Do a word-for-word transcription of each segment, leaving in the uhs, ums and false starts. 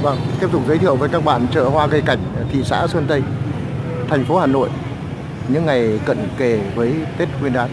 Vâng, tiếp tục giới thiệu với các bạn chợ hoa cây cảnh thị xã Sơn Tây, thành phố Hà Nội, những ngày cận kề với Tết Nguyên đán.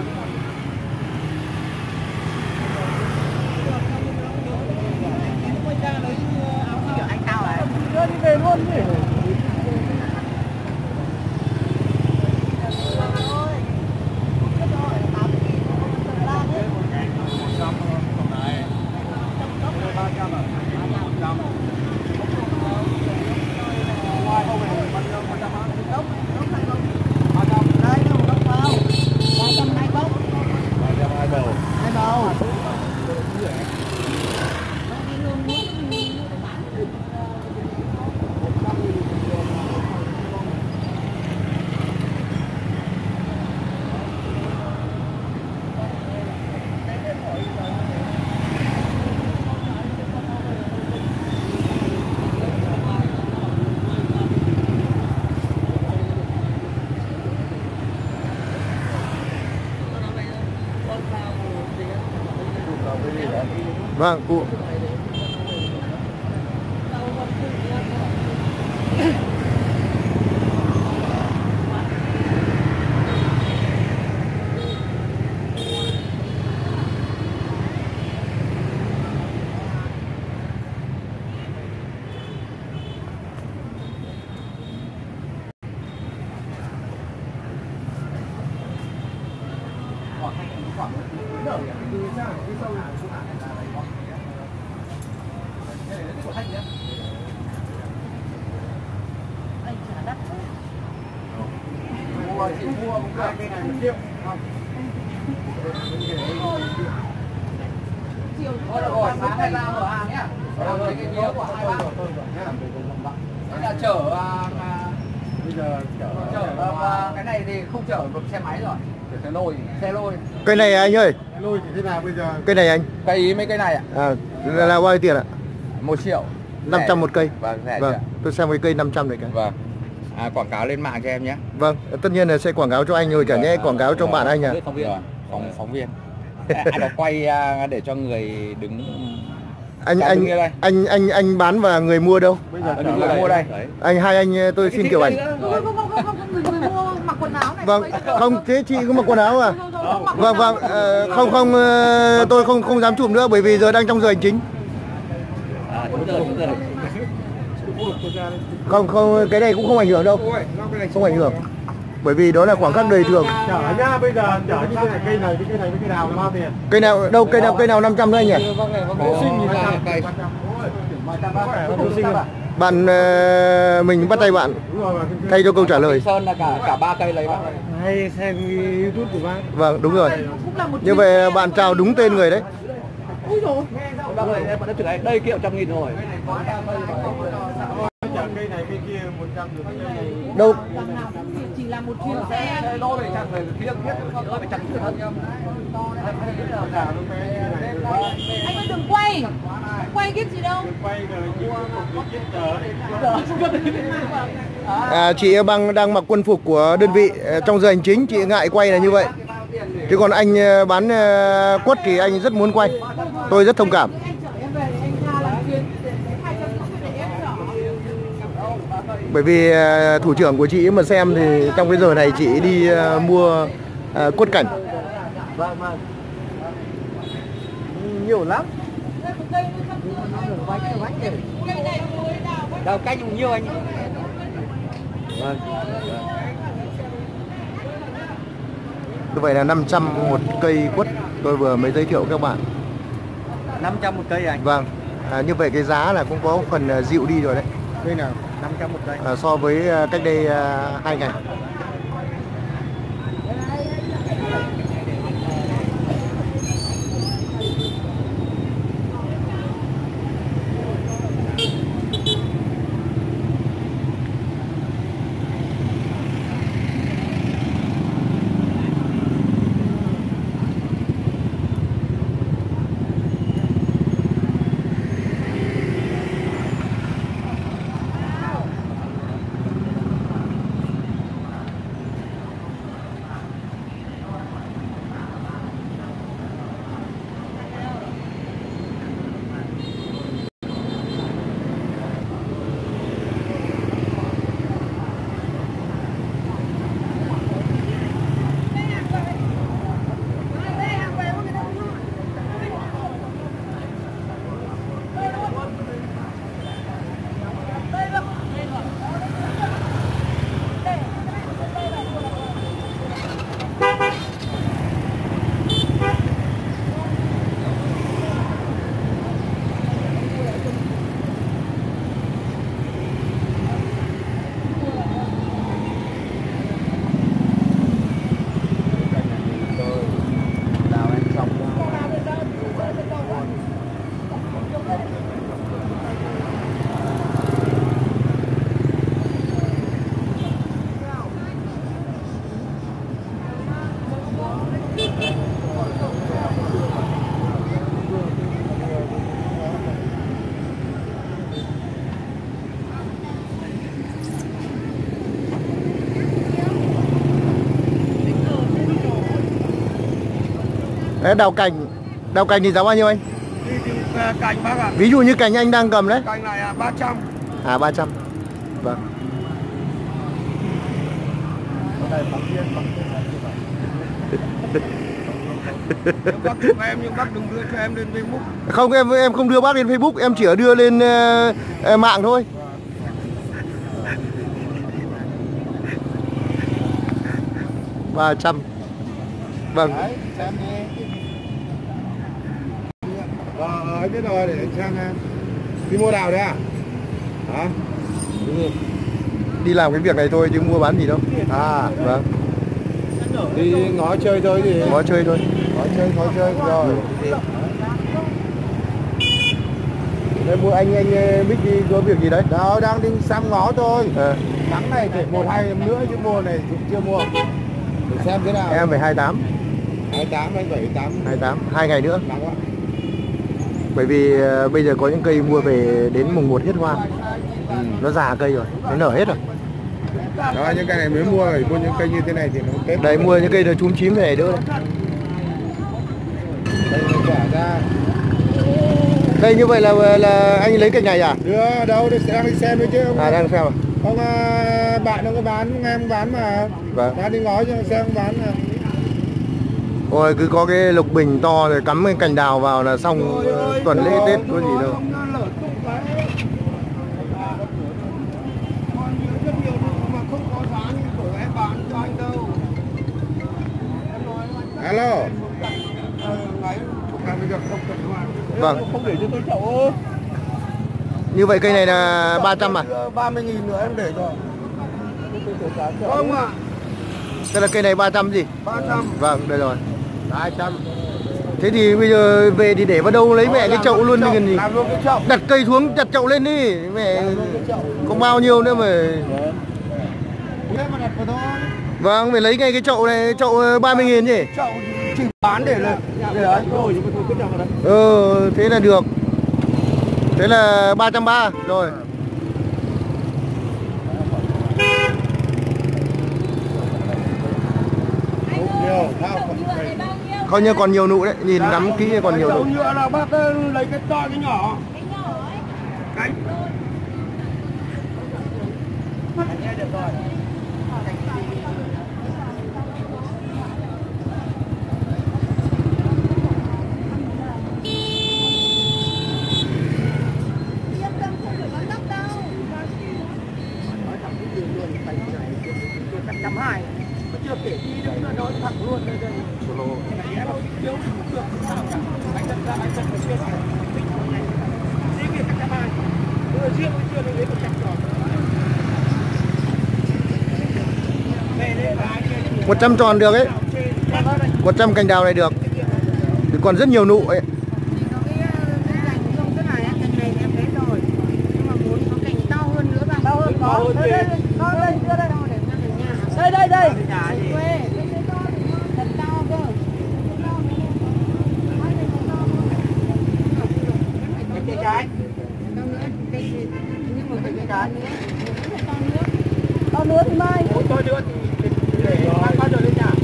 Vâng, cụ. Chở bây giờ chở cái này thì không chở được xe máy rồi, xe lôi, xe lôi. Cây này anh ơi. Lôi thì thế nào bây giờ? Cây này anh. Cây ý mấy cây này ạ? À, là, là bao nhiêu tiền ạ? Một triệu. năm trăm một cây. Vâng, rẻ vâng. chưa? Tôi xem cái cây năm trăm này cái. Vâng. À, quảng cáo lên mạng cho em nhé. Vâng, tất nhiên là sẽ quảng cáo cho anh rồi, chả nhẽ quảng cáo cho bạn anh à? Phóng viên. Phóng, phóng viên. Anh có quay để cho người đứng. Anh anh anh anh anh bán và người mua đâu? Bây giờ à, người mua đây. Anh hai anh tôi xin kiểu ảnh. Không không không không người người mua mặc quần áo này. Vâng, không thế chị có mặc quần áo à? Vâng vâng, uh, không không uh, tôi không không dám chụp nữa bởi vì giờ đang trong giờ hành chính. Không không, cái này cũng không ảnh hưởng đâu. Không ảnh hưởng. Bởi vì đó là khoảng cách đời thường. Chở nhá, bây giờ chở như thế này, cây này với cây này với cây nào là bao tiền? Cây nào đâu, cây nào cây nào năm trăm nữa anh nhỉ? Bạn uh, mình bắt tay bạn thay cho câu trả lời. Sơn là cả cả ba cây lấy bác. Hay xem YouTube của bác. Vâng, đúng rồi. Như vậy bạn chào đúng tên người đấy. Ui dồi. Bác ơi, em vẫn đây, đây kia một trăm nghìn rồi. Cây này cây kia một trăm rồi, cây này đâu? Chỉ là một chuyến xe. Lô này chẳng phải thiêng nhất, đỡ phải chặt thân nhau. Anh ơi đừng quay. Quay kiếp gì đâu. quay rồi mua một chiếc chở. À, chị bằng đang mặc quân phục của đơn vị trong giờ hành chính, chị ngại quay là như vậy. Chứ còn anh bán quất thì anh rất muốn quay. Tôi rất thông cảm. Bởi vì thủ trưởng của chị mà xem thì trong cái giờ này chị đi mua quất cảnh. Nhiều lắm. Đâu canh nhiều anh. Vâng. Như vậy là năm trăm một cây quất tôi vừa mới giới thiệu các bạn. năm trăm một cây anh. Vâng. À, như vậy cái giá là cũng có phần dịu đi rồi đấy. Cây nào? năm trăm một cây. À, so với cách đây hai ngày. Đấy, đào cành. Đào cành thì giá bao nhiêu anh? Thì, thì cành bác ạ. Ví dụ như cành anh đang cầm đấy. Cành này ba trăm. À ba trăm. Vâng. Bác chụp em nhưng bác đừng đưa cho em lên Facebook. Không, em em không đưa bác lên Facebook, em chỉ đưa lên uh, uh, mạng thôi. ba trăm. Vâng. Đấy, xem đi. Ờ, anh biết rồi, để anh xem em. Đi mua đào đấy à? Hả? Đi làm cái việc này thôi chứ mua bán gì đâu. À, vâng. Đi ngó chơi thôi thì. Ngó chơi thôi. Ngó chơi, ngó chơi rồi. Đây mua anh anh Bích đi có việc gì đấy? Đâu, đang đi xăm ngó thôi. À. Tháng này phải một hai em nữa chứ mua này cũng chưa mua. Để xem thế nào. Em phải hai mươi tám. hai mươi tám, hai mươi bảy, hai mươi tám. hai mươi tám, hai ngày nữa. Nắng quá. Bởi vì uh, bây giờ có những cây mua về đến mùng một hết hoa. Ừ. Nó già cây rồi, nó nở hết rồi. Đó, những cây này mới mua rồi, mua những cây như thế này thì nó Tết. Đây mua những cây nó chúm chím này đỡ đấy. Đây nó trả ra. Đây như vậy là là anh lấy cành này à? Đưa đâu, đang đi xem đấy chứ. Ông, À đang xem à? Ông bạn nó có bán, nghe ông bán mà. Vâng. Đang đi ngó cho xem ông bán mà. Ôi cứ có cái lục bình to rồi cắm cái cành đào vào là xong. Ôi ơi, tuần lễ Tết có gì đâu. Alo. Vâng. Không để cho tôi chậu. Như vậy cây này là ba trăm à? ba mươi nghìn nữa em để cho. Không ạ. Tức là cây này ba trăm gì? ba trăm. Vâng, đây rồi. hai trăm. Thế thì bây giờ về thì để vào đâu lấy mẹ cái chậu luôn đi cần gì? Làm luôn cái chậu. Đặt cây xuống, đặt chậu lên đi. Mẹ có bao nhiêu nữa mà. Thế mà đặt vào thôi. Vâng, phải lấy ngay cái chậu này, chậu ba mươi nghìn nhỉ? Chậu chỉ bán để là để đấy. Rồi nhưng mà tôi cứ đặt vào đấy. Ừ, thế là được. Thế là ba trăm ba mươi rồi. Nhiều, thao Coi như còn nhiều nụ đấy, nhìn ngắm kỹ còn nhiều nụ. nhựa là bác lấy cái to cái nhỏ. Cái trăm hai mà chưa kể đi nữa nó nói thẳng luôn đây đây solo thiếu cũng được anh đặt ra anh đặt cái kia này đi việc trăm hai vừa riêng với chưa lấy một trăm tròn về đây là một trăm tròn được ấy, một trăm cành đào này được, thì còn rất nhiều nụ ấy. Đây đây đây. To nữa thì mai. tôi nữa thì để bao giờ lên nhà.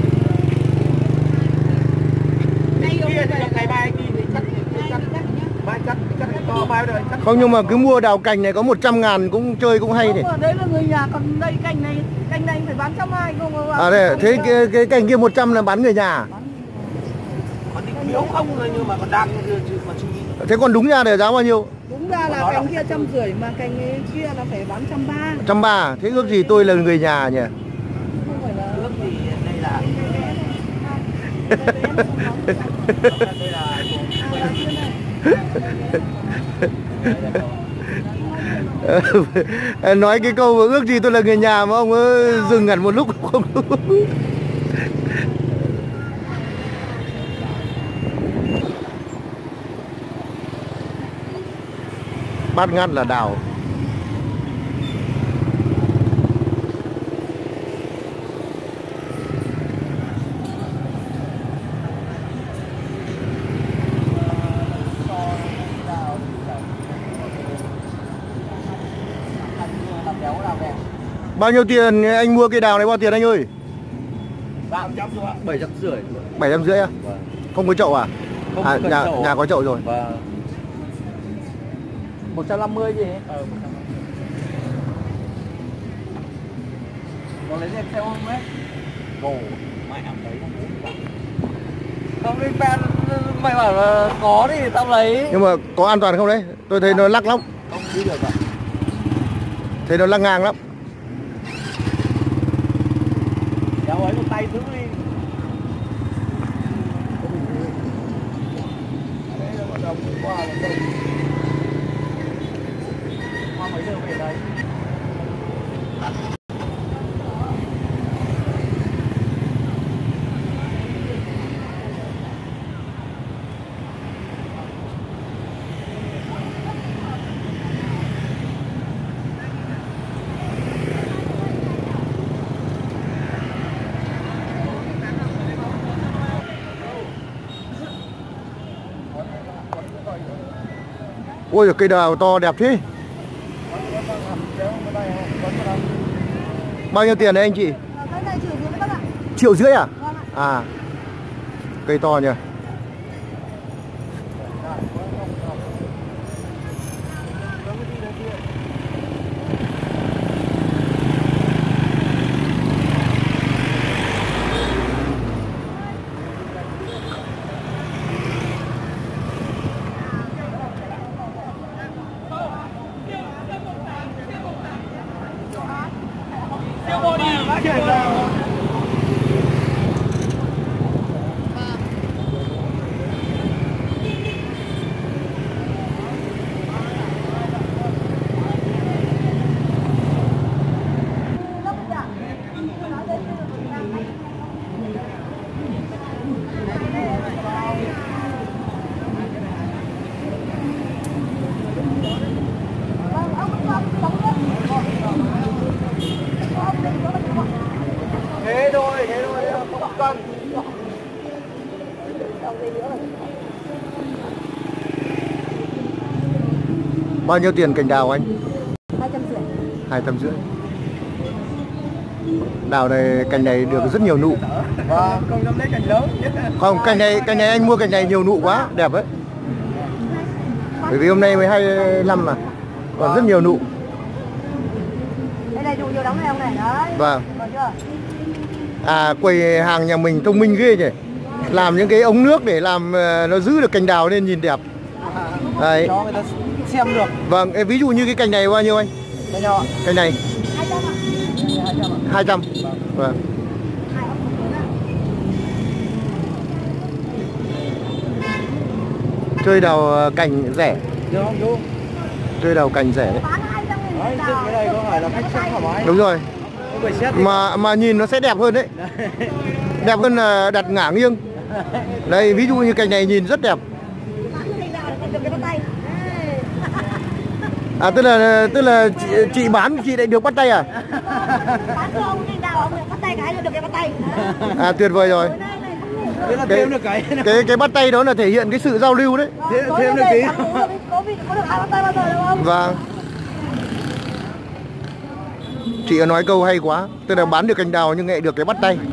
Ngày mai đi thì cắt cắt mai cắt cắt to mai rồi. Không, nhưng mà cứ mua đào cành này có một trăm ngàn cũng chơi cũng hay này. Đấy là người nhà, còn đây cành này, cành này phải bán trăm hai không? À đây, thế cái, cái cành kia một trăm là bán người nhà. Còn định biếu không rồi nhưng mà còn đang mà suy nghĩ. Thế còn đúng ra để giá bao nhiêu? Đúng ra là cành kia trăm rưỡi mà cành kia là phải bán trăm ba. Trăm ba, thế ước gì tôi là người nhà nhỉ? Không phải là Ước gì đây là Nói cái câu ước gì tôi là người nhà mà ông ấy dừng hẳn một lúc không đúng. Bát ngát là đào. Bao nhiêu tiền anh mua cây đào này, bao tiền anh ơi? bảy trăm rưỡi. Bảy trăm rưỡi à? Vâng. Không có chậu à? Không À, cần nhà, chậu. nhà có chậu rồi. Và một trăm năm mươi gì ấy? Ờ, có lấy xe không ấy? Bồ, mẹ em đấy không đi fan, mày bảo là có thì tao lấy. Nhưng mà có an toàn không đấy? Tôi thấy nó lắc lắm. Không đi được à? Thấy nó lắc ngang lắm. Đéo ấy một tay giữ đi. Đấy là bọn đồng qua bọn đồng. Qua mấy giờ về đây? Ôi cây đào to đẹp thế. Bao nhiêu tiền đấy anh chị? Cái này triệu rưỡi các bạn. Triệu rưỡi à? Vâng ạ. À, cây to nhỉ. Thế thôi, thế thôi, không cần. Bao nhiêu tiền cành đào anh? Hai trăm rưỡi. Hai trăm rưỡi. Đào này, cành này được rất nhiều nụ. Vâng, không dám lấy cành lớn. Không, cành này, cành này anh mua cành này nhiều nụ quá, đẹp đấy. Bởi vì hôm nay mới hai mươi lăm mà, còn rất nhiều nụ. Đây này, dụ nhiều đóng này không này, đấy. Vâng. Còn chưa? À, quầy hàng nhà mình thông minh ghê nhỉ. Làm những cái ống nước để làm nó giữ được cành đào nên nhìn đẹp. Đấy. Cho người ta xem được. Vâng, ví dụ như cái cành này bao nhiêu anh? Đây nhau ạ. Cành này hai trăm ạ. hai trăm ạ. hai trăm. Vâng. Chơi đào cành rẻ. Được không chú? Chơi đào cành rẻ đấy. Bán hai trăm nghìn Đấy, một dựng đào. cái này có phải là khách sạn thoải mái. Đúng rồi. Không phải xét. Mà mà nhìn nó sẽ đẹp hơn đấy. Đẹp hơn là đặt ngả nghiêng. Đây, ví dụ như cành này nhìn rất đẹp. Bán cái đào là được cái bắt tay. À, tức là tức là chị, chị bán chị lại được bắt tay à? Bán cho ông cái đào ông được bắt tay cái là được cái bắt tay. À, tuyệt vời rồi. Thế là Cái thêm được cái. cái cái bắt tay đó là thể hiện cái sự giao lưu đấy. Thế thêm được tí. Có vị có được ai bắt tay bao giờ đâu không? Vâng. Chị nói câu hay quá, tức là bán được cành đào nhưng lại được cái bắt tay.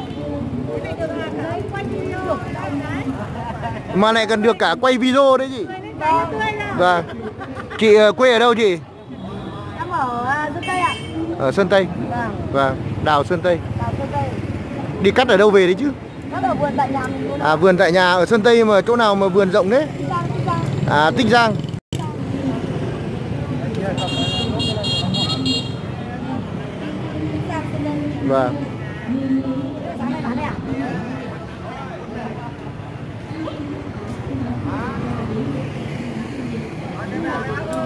Mà lại cần được cả quay video đấy chị. Vâng. Chị quê ở đâu chị? Em ở Sơn Tây ạ. Ở Sơn Tây. Vâng. Vâng, đào Sơn Tây. Đào Sơn Tây. Đi cắt ở đâu về đấy chứ? Cắt ở vườn tại nhà mình luôn. À, vườn tại nhà ở Sơn Tây mà chỗ nào mà vườn rộng đấy? Tích Giang, Tích Giang. À, Tích Giang. Tích Giang, Sơn Tây. Vâng. Sáng nay bán đây à?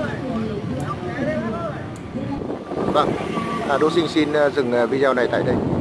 Vâng. À, Đỗ Sinh xin dừng video này tại đây.